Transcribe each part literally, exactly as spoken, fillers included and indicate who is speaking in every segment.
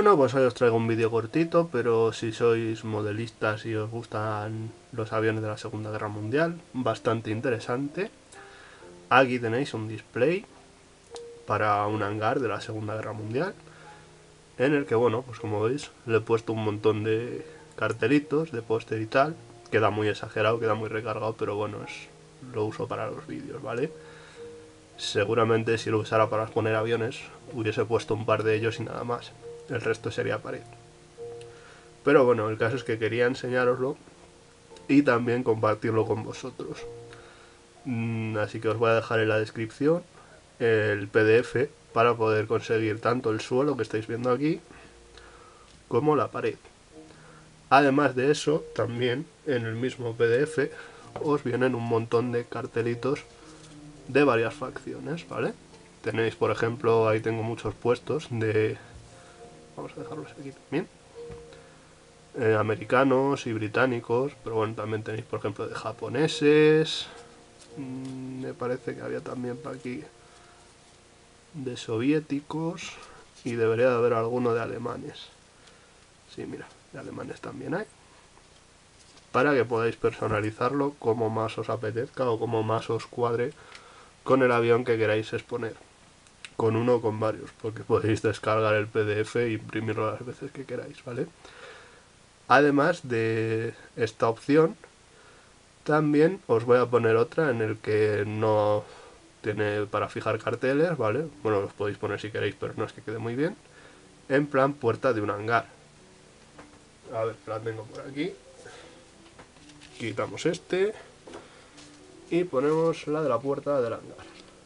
Speaker 1: bueno, pues hoy os traigo un vídeo cortito, pero si sois modelistas y os gustan los aviones de la Segunda Guerra Mundial, bastante interesante. Aquí tenéis un display para un hangar de la Segunda Guerra Mundial, en el que, bueno, pues como veis, le he puesto un montón de cartelitos, de póster y tal. Queda muy exagerado, queda muy recargado, pero bueno, es, lo uso para los vídeos, ¿vale? Seguramente si lo usara para poner aviones, hubiese puesto un par de ellos y nada más. El resto sería pared. Pero bueno, el caso es que quería enseñároslo y también compartirlo con vosotros. Así que os voy a dejar en la descripción el P D F para poder conseguir tanto el suelo que estáis viendo aquí como la pared. Además de eso, también en el mismo P D F os vienen un montón de cartelitos de varias facciones, ¿vale? Tenéis, por ejemplo, ahí tengo muchos puestos de... Vamos a dejarlos aquí también. Eh, americanos y británicos, pero bueno, también tenéis, por ejemplo, de japoneses. Mm, me parece que había también para aquí de soviéticos y debería de haber alguno de alemanes. Sí, mira, de alemanes también hay. Para que podáis personalizarlo como más os apetezca o como más os cuadre con el avión que queráis exponer. Con uno o con varios, porque podéis descargar el P D F e imprimirlo las veces que queráis, ¿vale? Además de esta opción, también os voy a poner otra en el que no tiene para fijar carteles, ¿vale? Bueno, los podéis poner si queréis, pero no es que quede muy bien. En plan puerta de un hangar. A ver, la tengo por aquí. Quitamos este y ponemos la de la puerta del hangar.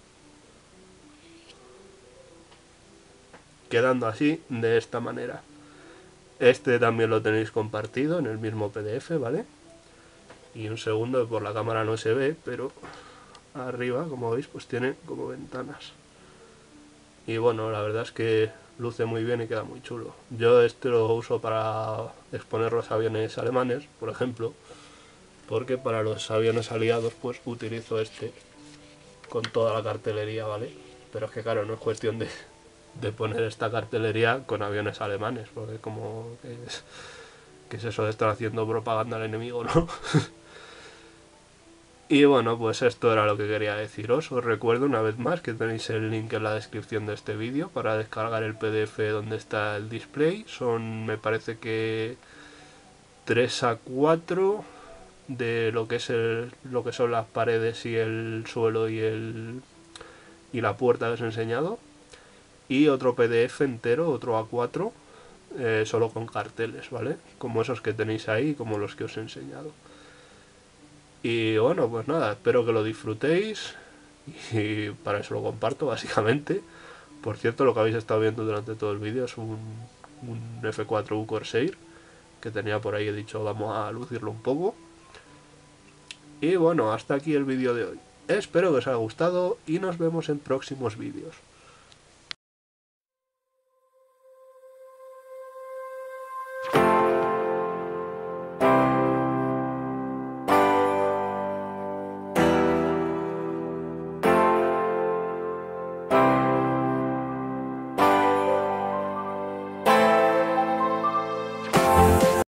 Speaker 1: Quedando así, de esta manera. Este también lo tenéis compartido en el mismo P D F, ¿vale? Y un segundo, por la cámara no se ve, pero arriba, como veis, pues tiene como ventanas. Y bueno, la verdad es que luce muy bien y queda muy chulo. Yo este lo uso para exponer los aviones alemanes, por ejemplo, porque para los aviones aliados pues utilizo este con toda la cartelería, ¿vale? Pero es que claro, no es cuestión de, de poner esta cartelería con aviones alemanes, porque como que es, que es eso de estar haciendo propaganda al enemigo, ¿no? Y bueno, pues esto era lo que quería deciros. Os recuerdo una vez más que tenéis el link en la descripción de este vídeo para descargar el P D F donde está el display. Son, me parece que tres a cuatro de lo que es el, lo que son las paredes y el suelo y el y la puerta que os he enseñado. Y otro P D F entero, otro A cuatro, eh, solo con carteles, ¿vale? Como esos que tenéis ahí, como los que os he enseñado. Y bueno, pues nada, espero que lo disfrutéis y para eso lo comparto básicamente. Por cierto, lo que habéis estado viendo durante todo el vídeo es un, un F cuatro U Corsair que tenía por ahí, he dicho vamos a lucirlo un poco. Y bueno, hasta aquí el vídeo de hoy. Espero que os haya gustado y nos vemos en próximos vídeos.